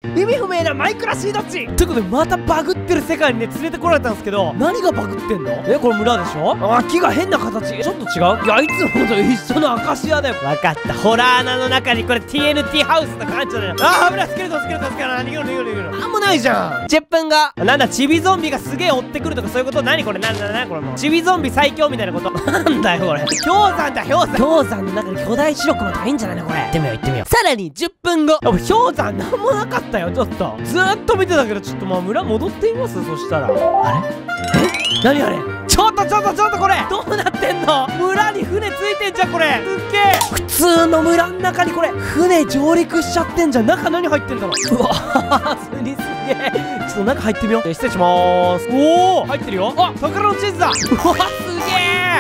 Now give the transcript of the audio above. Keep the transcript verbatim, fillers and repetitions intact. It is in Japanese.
意味不明なマイクラシーどっちということで、またバグってる世界にね連れてこられたんですけど、何がバグってんの？え、これ村でしょ？あ、木が変な形、ちょっと違う？いや、いつもと一緒のアカシアだよ。分かった、ホラー穴の中にこれ ティーエヌティー ハウスとかあんじゃないの？あー、危ない、スケルトンスケルトンスケルトン、逃げろ逃げろ逃げろ。なんもないじゃん。じゅっぷんご。なんだ、チビゾンビがすげえ追ってくるとかそういうこと？何これ、なんだなんだこれ、もうチビゾンビ最強みたいなこと？なんだよこれ、氷山だ、氷山。氷山の中に巨大白熊とかいいんじゃないのこれ。行ってみよう行ってみよう。さらにじゅっぷんご。やっぱ氷山なんもなかったよ。ちょっとずーっと見てたけど、ちょっとまあ村戻ってみます。そしたらあれ、え、何あれ、ちょっとちょっとちょっと、これどうなってんの？村に船ついてんじゃんこれ。すっげえ、普通の村ん中にこれ船上陸しちゃってんじゃん。中何入ってんだろう。うわ普通にすげえ。ちょっと中入ってみよう。失礼しまーす。おお、入ってるよ。あ、宝の地図だ。うわすげえ。